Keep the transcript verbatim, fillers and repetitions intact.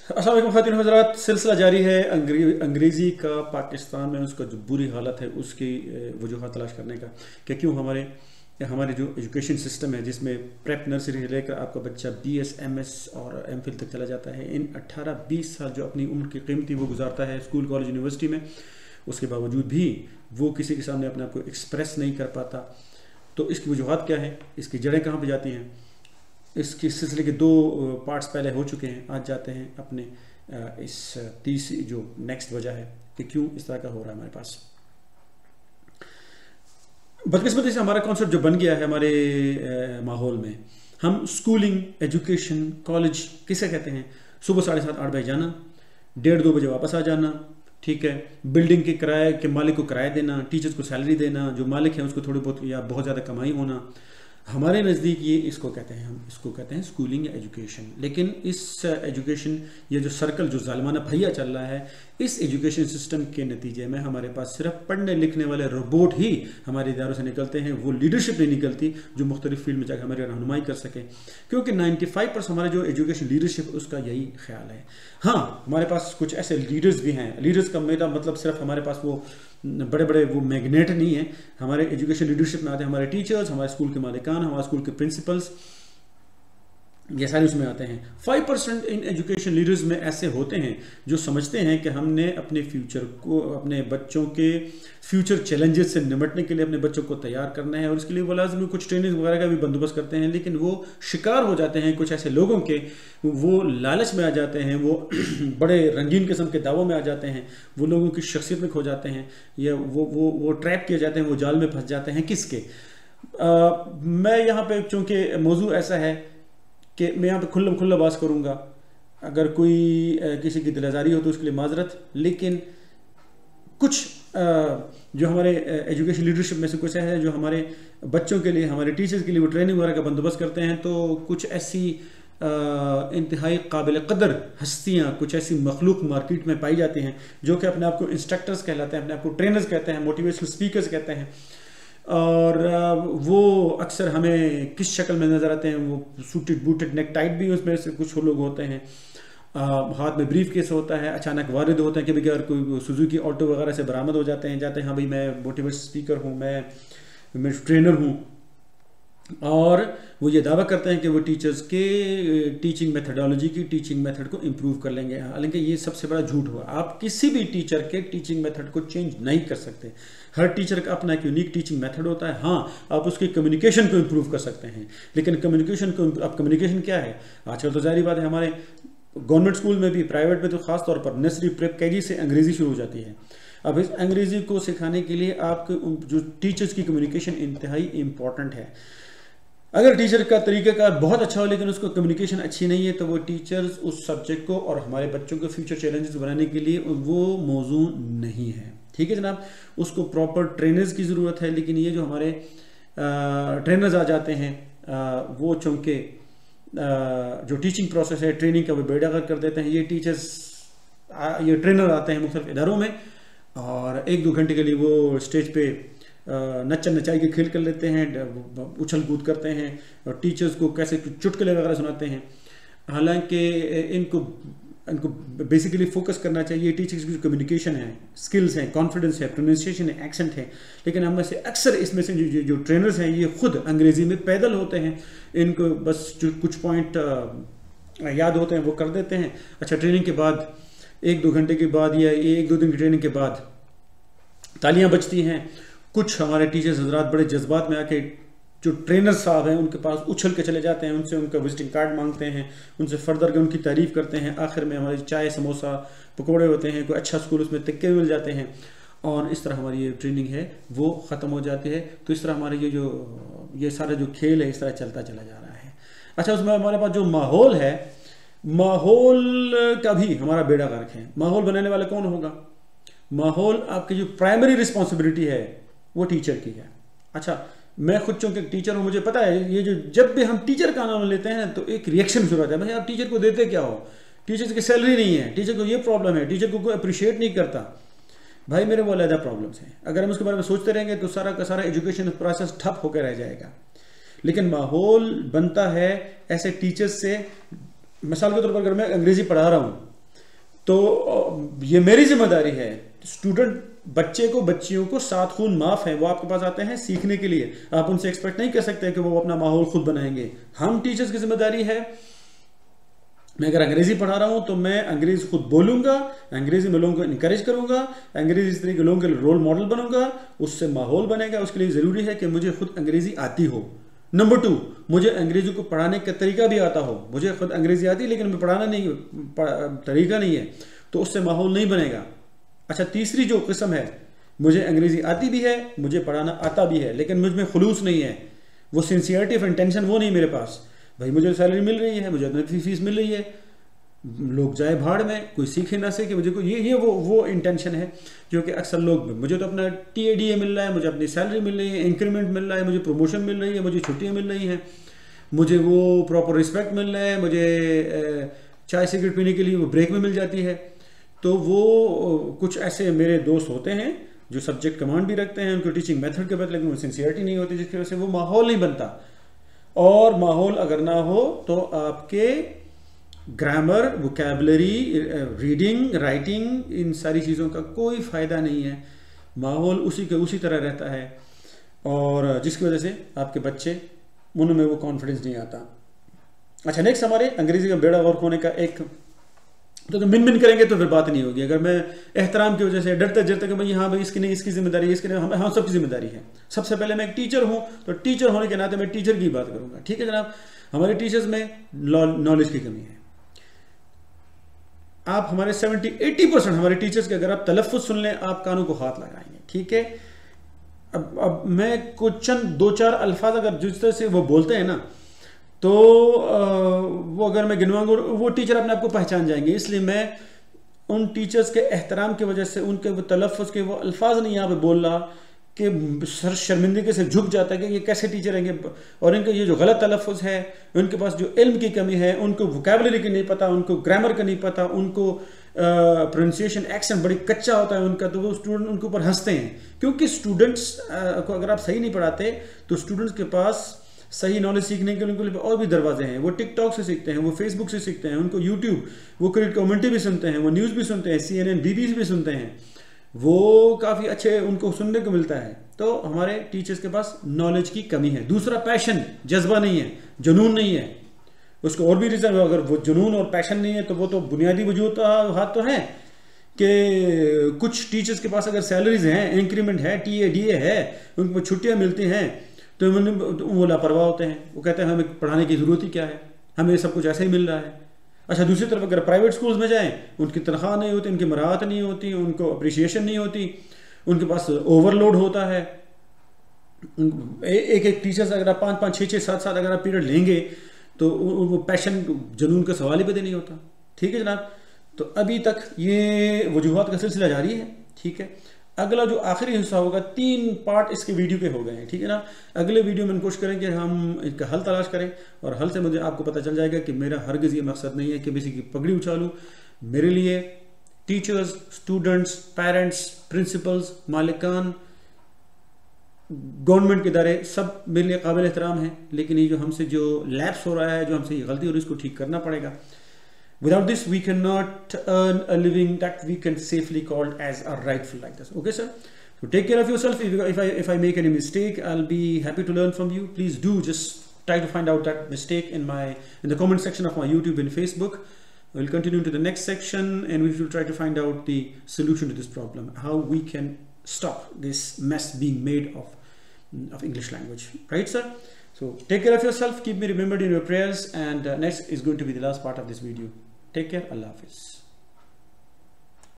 अस्सलाम वालेकुम ख़वातीन व हज़रात, सिलसिला जारी है अंग्रेज़ी का पाकिस्तान में उसका जो बुरी हालत है उसकी वजूहत तलाश करने का कि क्यों हमारे हमारे जो एजुकेशन सिस्टम है जिसमें प्रेप नर्सरी से लेकर आपका बच्चा बी एस एम एस और एम फिल तक चला जाता है, इन अट्ठारह बीस साल जो अपनी उम्र की कीमती वो गुजारता है स्कूल कॉलेज यूनिवर्सिटी में, उसके बावजूद भी वो किसी के सामने अपने आप को एक्सप्रेस नहीं कर पाता। तो इसकी वजूहत क्या है, इसकी जड़ें कहाँ पर जाती हैं? इसके सिलसिले के दो पार्ट्स पहले हो चुके हैं। आज जाते हैं अपने इस तीसरी जो नेक्स्ट वजह है कि क्यों इस तरह का हो रहा है हमारे पास। बदकिस्मती से हमारा कॉन्सेप्ट जो बन गया है हमारे माहौल में, हम स्कूलिंग, एजुकेशन, कॉलेज किसे कहते हैं? सुबह साढ़े सात आठ बजे जाना, डेढ़ दो बजे वापस आ जाना, ठीक है। बिल्डिंग के किराए के मालिक को किराया देना, टीचर्स को सैलरी देना, जो मालिक है उसको थोड़ी बहुत या बहुत ज़्यादा कमाई होना। हमारे नज़दीक ये इसको कहते हैं, हम इसको कहते हैं स्कूलिंग या एजुकेशन। लेकिन इस एजुकेशन, ये जो सर्कल जो जालिमाना भैया चल रहा है, इस एजुकेशन सिस्टम के नतीजे में हमारे पास सिर्फ पढ़ने लिखने वाले रोबोट ही हमारे इदारों से निकलते हैं। वो लीडरशिप नहीं निकलती जो मुख्तलिफ फील्ड में जाकर हमारी रहनुमाई कर सके, क्योंकि नाइन्टी फाइव परसेंट हमारा जो एजुकेशन लीडरशिप उसका यही ख्याल है। हाँ, हमारे पास कुछ ऐसे लीडर्स भी हैं। लीडर्स का मेरा मतलब सिर्फ हमारे पास वो बड़े बड़े वो मैग्नेट नहीं है। हमारे एजुकेशन लीडरशिप में आते हैं हमारे टीचर्स, हमारे स्कूल के मालिकान, हमारे स्कूल के प्रिंसिपल्स, ये सारे उसमें आते हैं। Five percent in education leaders में ऐसे होते हैं जो समझते हैं कि हमने अपने फ्यूचर को, अपने बच्चों के फ्यूचर चैलेंजेस से निपटने के लिए अपने बच्चों को तैयार करना है, और इसके लिए वो लाजमी कुछ ट्रेनिंग वगैरह का भी बंदोबस्त करते हैं। लेकिन वो शिकार हो जाते हैं कुछ ऐसे लोगों के, वो लालच में आ जाते हैं, वो बड़े रंगीन किस्म के दावों में आ जाते हैं, वो लोगों की शख्सियत में खो जाते हैं, या वो वो वो ट्रैप किए जाते हैं, वो जाल में फंस जाते हैं। किसके? आ, मैं यहाँ पे चूँकि मौजू ऐसा है कि मैं यहाँ पे खुल्लम खुल्ला बात करूँगा, अगर कोई किसी की दिलाजारी हो तो उसके लिए माजरत। लेकिन कुछ जो हमारे एजुकेशन लीडरशिप में से कुछ है जो हमारे बच्चों के लिए, हमारे टीचर्स के लिए वो ट्रेनिंग वगैरह का बंदोबस्त करते हैं, तो कुछ ऐसी इंतहाई काबिल कदर हस्तियाँ, कुछ ऐसी मखलूक मार्केट में पाई जाती हैं जो कि अपने आप को इंस्ट्रक्टर्स कहलाते हैं, अपने आप को ट्रेनर्स कहते हैं, मोटिवेशनल स्पीकर्स कहते हैं। और वो अक्सर हमें किस शक्ल में नज़र आते हैं? वो सूटेड बूटेड नेक टाइट भी उसमें से कुछ लोग होते हैं, आ, हाथ में ब्रीफ केस होता है, अचानक वारिद होते हैं कि भाई अगर कोई सुजुकी ऑटो वगैरह से बरामद हो जाते हैं, जाते हैं हाँ भाई मैं मोटिवेशनल स्पीकर हूँ, मैं मैं ट्रेनर हूँ, और वो ये दावा करते हैं कि वो टीचर्स के टीचिंग मेथडोलॉजी की टीचिंग मेथड को इम्प्रूव कर लेंगे। हालांकि ये सबसे बड़ा झूठ हुआ। आप किसी भी टीचर के टीचिंग मेथड को चेंज नहीं कर सकते। हर टीचर का अपना एक यूनिक टीचिंग मेथड होता है। हाँ, आप उसकी कम्युनिकेशन को इम्प्रूव कर सकते हैं, लेकिन कम्युनिकेशन को, अब कम्युनिकेशन क्या है आजकल? तो जाहिर बात है हमारे गवर्नमेंट स्कूल में भी, प्राइवेट में तो खास तौर पर नर्सरी प्रेप केजी से अंग्रेजी शुरू हो जाती है। अब इस अंग्रेजी को सिखाने के लिए आपके जो टीचर्स की कम्युनिकेशन इंतहाई इंपॉर्टेंट है। अगर टीचर का तरीक़ाकार बहुत अच्छा हो लेकिन उसको कम्युनिकेशन अच्छी नहीं है, तो वो टीचर्स उस सब्जेक्ट को और हमारे बच्चों के फ्यूचर चैलेंजेस बनाने के लिए वो मौजू नहीं है। ठीक है जनाब, उसको प्रॉपर ट्रेनर्स की ज़रूरत है। लेकिन ये जो हमारे ट्रेनर्स आ जाते हैं आ, वो चूँकि जो टीचिंग प्रोसेस है, ट्रेनिंग का वो बेड़ागर कर देते हैं। ये टीचर्स, ये ट्रेनर आते हैं मुख्तलिफ इदारों में और एक दो घंटे के लिए वो स्टेज पे नच्चन नचाई के खेल कर लेते हैं, उछल कूद करते हैं, और टीचर्स को कैसे चुटकुले वगैरह सुनाते हैं। हालांकि इनको इनको बेसिकली फोकस करना चाहिए टीचर्स की जो कम्युनिकेशन है, स्किल्स हैं, कॉन्फिडेंस है, प्रोनाउंसिएशन है, एक्सेंट है। लेकिन हम में से अक्सर इसमें से जो जो ट्रेनर्स हैं ये खुद अंग्रेज़ी में पैदल होते हैं, इनको बस जो कुछ पॉइंट याद होते हैं वो कर देते हैं। अच्छा, ट्रेनिंग के बाद एक दो घंटे के बाद या एक दो दिन की ट्रेनिंग के बाद तालियां बजती हैं। कुछ हमारे टीचर्स हजरात बड़े जज्बात में आके जो ट्रेनर साहब हैं उनके पास उछल के चले जाते हैं, उनसे उनका विजिटिंग कार्ड मांगते हैं, उनसे फर्दर के उनकी तारीफ़ करते हैं। आखिर में हमारी चाय, समोसा, पकौड़े होते हैं, कोई अच्छा स्कूल उसमें तिक्के मिल जाते हैं, और इस तरह हमारी ये ट्रेनिंग है वो ख़त्म हो जाती है। तो इस तरह हमारे ये जो ये सारा जो खेल है इस तरह चलता चला जा रहा है। अच्छा, उसमें हमारे पास जो माहौल है, माहौल का भी हमारा बेड़ा गर्क है। माहौल बनाने वाला कौन होगा? माहौल आपकी जो प्राइमरी रिस्पॉन्सिबिलिटी है वो टीचर की है। अच्छा, मैं खुद चूँकि टीचर हूँ, मुझे पता है ये जो जब भी हम टीचर का नाम लेते हैं तो एक रिएक्शन शुरू होता है, भाई आप टीचर को देते क्या हो? टीचर की सैलरी नहीं है, टीचर को ये प्रॉब्लम है, टीचर को कोई अप्रिशिएट नहीं करता। भाई मेरे वो अलग प्रॉब्लम्स हैं। अगर हम उसके बारे में सोचते रहेंगे तो सारा का सारा एजुकेशन प्रोसेस ठप होकर रह जाएगा। लेकिन माहौल बनता है ऐसे टीचर्स से। मिसाल के तौर पर अगर मैं अंग्रेजी पढ़ा रहा हूँ तो ये मेरी जिम्मेदारी है। स्टूडेंट बच्चे को बच्चियों को सात खून माफ है, वो आपके पास आते हैं सीखने के लिए, आप उनसे एक्सपेक्ट नहीं कर सकते कि वो अपना माहौल खुद बनाएंगे। हम टीचर्स की जिम्मेदारी है, मैं अगर अंग्रेजी पढ़ा रहा हूं तो मैं अंग्रेजी खुद बोलूंगा, अंग्रेजी में लोगों को इनकरेज करूंगा, अंग्रेजी इस तरह के लोगों के रोल मॉडल बनूंगा, उससे माहौल बनेगा। उसके लिए जरूरी है कि मुझे खुद अंग्रेजी आती हो। नंबर टू, मुझे अंग्रेजी को पढ़ाने का तरीका भी आता हो। मुझे खुद अंग्रेजी आती है लेकिन मैं पढ़ाना नहीं, तरीका नहीं है, तो उससे माहौल नहीं बनेगा। अच्छा, तीसरी जो किस्म है, मुझे अंग्रेजी आती भी है, मुझे पढ़ाना आता भी है, लेकिन मुझ में खुलूस नहीं है, वो सिंसियरिटी ऑफ इंटेंशन वो नहीं मेरे पास। भाई मुझे सैलरी मिल रही है, मुझे अपनी फीस मिल रही है, लोग जाए भाड़ में, कोई सीखे ना सीखे, मुझे कोई ये ये वो वो इंटेंशन है जो कि अक्सर लोग, मुझे तो अपना टी ए डी ए मिल रहा है, मुझे अपनी सैलरी मिल रही है, इंक्रीमेंट मिल रहा है, मुझे प्रमोशन मिल रही है, मुझे छुट्टियां मिल रही हैं, मुझे वो प्रॉपर रिस्पेक्ट मिल रहा है, मुझे चाय सिगरेट पीने के लिए वो ब्रेक में मिल जाती है। तो वो कुछ ऐसे मेरे दोस्त होते हैं जो सब्जेक्ट कमांड भी रखते हैं, उनको टीचिंग मेथड के बाद, लेकिन वो सिंसियरिटी नहीं होती, जिसकी वजह से वो माहौल नहीं बनता। और माहौल अगर ना हो तो आपके ग्रामर, वोकैबुलरी, रीडिंग, राइटिंग, इन सारी चीज़ों का कोई फ़ायदा नहीं है। माहौल उसी के उसी तरह रहता है, और जिसकी वजह से आपके बच्चे, उनमें वो कॉन्फिडेंस नहीं आता। अच्छा, नेक्स्ट हमारे अंग्रेजी का बेड़ा गर्क होने का एक, तो, तो मिन मिन करेंगे तो फिर बात नहीं होगी। अगर मैं एहतराम की वजह से डरते डरते कि भाई हाँ भाई इसकी नहीं, इसकी जिम्मेदारी, इसकी नहीं, हम हम सबकी जिम्मेदारी है। सबसे पहले मैं एक टीचर हूँ, तो टीचर होने के नाते मैं टीचर की बात करूंगा। ठीक है जनाब, हमारे टीचर्स में नॉलेज की कमी है। आप हमारे सेवेंटी एटी परसेंट हमारे टीचर्स के अगर आप तलफ़ुज़ सुन लें, आप कानों को हाथ लगाएंगे। ठीक है, अब अब मैं कुछ चंद दो चार अल्फाज अगर जिस तरह से वो बोलते हैं ना, तो वो अगर मैं गिनवाऊंगा वो टीचर अपने आप को पहचान जाएंगे। इसलिए मैं उन टीचर्स के एहतराम की वजह से उनके वो तलफ़ुज़ के वो अल्फाज नहीं यहाँ पे बोल रहा कि सर शर्मिंदगी से झुक जाता है कि ये कैसे टीचर हैं, और इनके ये जो गलत तलफ़ुज़ है, उनके पास जो इल्म की कमी है, उनको वोकैबुलरी की नहीं पता, उनको ग्रामर का नहीं पता, उनको प्रोनाउंसिएशन एक्सेंट बड़ी कच्चा होता है उनका, तो वो स्टूडेंट उनके ऊपर हंसते हैं। क्योंकि स्टूडेंट्स को अगर आप सही नहीं पढ़ाते तो स्टूडेंट्स के पास सही नॉलेज सीखने के उनके लिए और भी दरवाजे हैं। वो टिकटॉक से सीखते हैं, वो फेसबुक से सीखते हैं, उनको यूट्यूब, वो क्रिकेट कमेंट्री भी सुनते हैं, वो न्यूज़ भी सुनते हैं, C N N B B C भी सुनते हैं, वो काफ़ी अच्छे उनको सुनने को मिलता है। तो हमारे टीचर्स के पास नॉलेज की कमी है। दूसरा, पैशन, जज्बा नहीं है, जुनून नहीं है। उसको और भी रीज़न है, अगर वो जुनून और पैशन नहीं है तो वो तो बुनियादी वजूद हाथ तो है कि कुछ टीचर्स के पास अगर सैलरीज हैं, इंक्रीमेंट है, टी ए डी ए है, उनको छुट्टियाँ मिलती हैं, तो वो लापरवाह होते हैं। वो कहते हैं हमें पढ़ाने की ज़रूरत ही क्या है, हमें सब कुछ ऐसे ही मिल रहा है। अच्छा, दूसरी तरफ अगर प्राइवेट स्कूल्स में जाएं, उनकी तनख्वाह नहीं होती, उनकी मराहत नहीं होती, उनको अप्रिसिएशन नहीं होती, उनके पास ओवरलोड होता है। एक एक टीचर्स अगर आप पाँच पाँच छः छः सात सात अगर आप पीरियड लेंगे तो वो पैशन, जुनून का सवाल ही पैदा नहीं होता। ठीक है जनाब, तो अभी तक ये वजूहात का सिलसिला जारी है। ठीक है, अगला जो आखिरी हिस्सा होगा, तीन पार्ट इसके वीडियो के हो गए हैं। ठीक है ना, अगले वीडियो में कोशिश करेंगे हम इसका हल तलाश करें, और हल से मुझे आपको पता चल जाएगा कि मेरा हरगिज़ ये मकसद नहीं है कि किसी की पगड़ी उछालूं। मेरे लिए टीचर्स, स्टूडेंट्स, पेरेंट्स, प्रिंसिपल्स, मालिकान, गवर्नमेंट के इदारे सब मेरे लिए काबिल एहतराम है, लेकिन ये जो हमसे जो लैप्स हो रहा है, जो हमसे ये गलती हो रही है, इसको ठीक करना पड़ेगा। Without this, we cannot earn a living that we can safely call as a rightful like this. Okay, sir? So take care of yourself. If, if, I, if I make any mistake, I'll be happy to learn from you. Please do just try to find out that mistake in my in the comment section of my YouTube and Facebook. We'll continue to the next section, and we will try to find out the solution to this problem, how we can stop this mess being made of, of English language. Right, sir? So take care of yourself. Keep me remembered in your prayers, and uh, next is going to be the last part of this video. Take care. Allah Hafiz.